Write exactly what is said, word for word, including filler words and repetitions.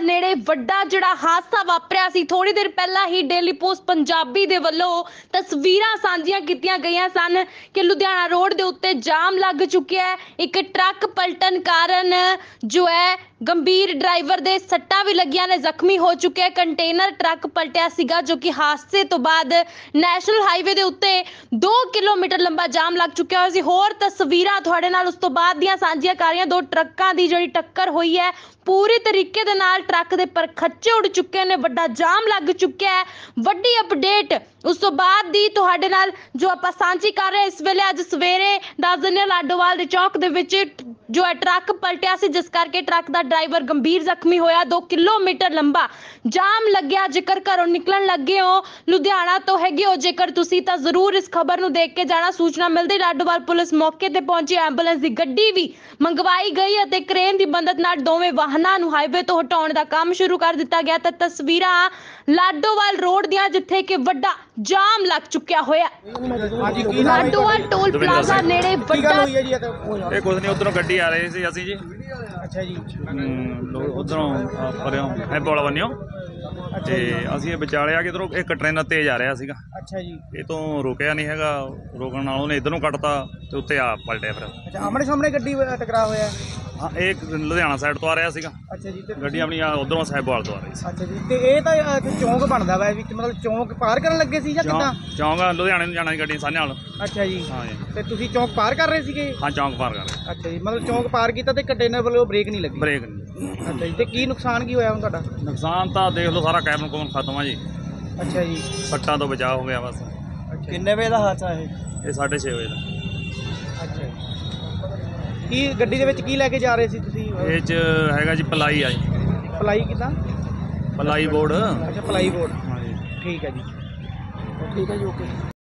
नेड़े वड्डा जिहड़ा हादसा वापरिया सी। थोड़ी देर पहला ही डेली पोस्ट पंजाबी दे वल्लों तस्वीरां साझियां कीतियां गईयां सन कि लुधियाना रोड दे उत्ते जाम लग चुकिया है। एक ट्रक पलटन कारण जो है गंभीर ड्राइवर दे सट्टां भी लगियां ने, जख्मी हो चुके हैं। कंटेनर ट्रक पलटिया सीगा जो कि हादसे तो बाद नैशनल हाईवे दे उत्ते दो किलोमीटर लंबा जाम लग चुकिया होया सी। होर तस्वीरां तुहाडे नाल उस तो बाद दियां सांझियां कर रही हां। दो ट्रक्कां दी जिहड़ी टक्कर होई है पूरी तरीके दे नाल ट्रक दे परखच्चे उड़ चुके ने, वड्डा जाम लग चुकिया है। वड्डी अपडेट उस तो बाद दी तुहाडे नाल जो आपां सांझी कर रहे इस वेले अज सवेरे दस दिने लाडोवाल दे चौक दे विच जो है ट्रक पलटिया सी, जिस करके ट्रक दा ड्राइवर गंभीर जख्मी होया। दो किलोमीटर लंबा जाम लग्या। जेकर घरों निकलन लगे हो लुधियाना तो हैगे हो जेकर तुसी तां जरूर इस खबर नूं देख के जाना। सूचना मिलदी लाडोवाल पुलिस मौके ते पहुंची, एंबूलेंस दी गड्डी भी मंगवाई गई अते क्रेन दी मदद नाल दोवें वाहनां नूं हाईवे तो हटाउण दा काम शुरू कर दिता गया। तां तस्वीरां लाडोवाल रोड दियां जिथे कि वड्डा जाम लग चुकिया होया। लाडोवाल टोल प्लाजा नेड़े वड्डा ਇਹ ਕੁਝ ਨਹੀਂ, ਉਧਰੋਂ ਗੱਡੀ ਆ ਰਹੀ ਸੀ ਅਸੀਂ ਜੀ। ਅੱਛਾ ਜੀ। ਉਧਰੋਂ ਪਰਿਓ ਐ ਬੋਲਾ ਬੰਨਿਓ ਤੇ ਅਸੀਂ ਇਹ ਵਿਚਾਲੇ ਆ ਕੇ ਇਧਰੋਂ ਇੱਕ ਟ੍ਰੇਨਰ ਤੇਜ਼ ਆ ਰਿਹਾ ਸੀਗਾ। ਅੱਛਾ ਜੀ। ਇਹ ਤੋਂ ਰੁਕਿਆ ਨਹੀਂ ਹੈਗਾ, ਰੋਕਣ ਨਾਲ ਉਹਨੇ ਇਧਰ ਨੂੰ ਕੱਟਤਾ ਤੇ ਉੱਤੇ ਆ ਪਲਟਿਆ ਫਿਰ। ਅੱਛਾ, ਆਮਣੇ ਸਾਹਮਣੇ ਗੱਡੀ ਟਕਰਾ ਹੋਇਆ। ਹਾਂ, ਇਹ ਲੁਧਿਆਣਾ ਸਾਈਡ ਤੋਂ ਆ ਰਿਹਾ ਸੀਗਾ। ਅੱਛਾ ਜੀ। ਤੇ ਗੱਡੀ ਆਪਣੀ ਉਧਰੋਂ ਸਾਹਿਬਵਾਲ ਤੋਂ ਆ ਰਹੀ ਸੀ। ਅੱਛਾ ਜੀ। ਤੇ ਇਹ ਤਾਂ ਅ, ਚੌਂਕ ਬਣਦਾ ਵਾ ਵਿੱਚ, ਮਤਲਬ ਚੌਂਕ ਪਾਰ ਕਰਨ ਲੱਗੇ ਸੀ ਜਾਂ ਕਿੱਦਾਂ? ਚੌਂਕ ਲੁਧਿਆਣੇ ਨੂੰ ਜਾਣਾ ਸੀ ਗੱਡੀ ਸਾਹਨੇ ਨਾਲ। ਅੱਛਾ ਜੀ। ਹਾਂ ਜੀ। ਤੇ ਤੁਸੀਂ ਚੌਂਕ ਪਾਰ ਕਰ ਰਹੇ ਸੀਗੇ? ਹਾਂ, ਚੌਂਕ ਪਾਰ ਕਰ ਰਹੇ। ਅੱਛਾ ਜੀ, ਮਤਲਬ ਚੌਂਕ ਪਾਰ ਕੀਤਾ ਤੇ ਕੰਟੇਨਰ ਵੱਲੋਂ ਬ੍ਰੇਕ ਨਹੀਂ ਲੱਗੀ? ਬ੍ਰੇਕ ਨਹੀਂ। ਅੱਛਾ ਜੀ। ਤੇ ਕੀ ਨੁਕਸਾਨ ਕੀ ਹੋਇਆ ਹੁਣ ਤੁਹਾਡਾ? ਨੁਕਸਾਨ ਤਾਂ ਦੇਖ ਲਓ, ਸਾਰਾ ਕੈਬਨ ਕੋਲ ਖਤਮ ਆ ਜੀ। ਅੱਛਾ ਜੀ। ਸੱਟਾਂ ਤੋਂ ਬਚਾਅ ਹੋ ਗਿਆ ਬਸ। ਕਿੰਨੇ ਵਜੇ ਦਾ ਹਾਦਸਾ ਇਹ? ਇਹ ਸਾਢੇ ਛੇ ਵਜੇ ਦਾ। ਅੱਛਾ। ਕੀ ਗੱਡੀ ਦੇ ਵਿੱਚ ਕੀ ਲੈ ਕੇ ਜਾ ਰਹੇ ਸੀ ਤੁਸੀਂ? ਇਹ 'ਚ ਹੈਗਾ ਜੀ ਪਲਾਈ ਆ ਜੀ। ਪਲਾਈ ਕਿੱਦਾਂ? Ply board. ਅੱਛਾ, ਪਲਾਈ ਬੋਰਡ। ਹਾਂ ਜੀ। ਠੀਕ ਹੈ ਜੀ। ਠੀਕ ਹੈ ਜੀ, ਓਕੇ।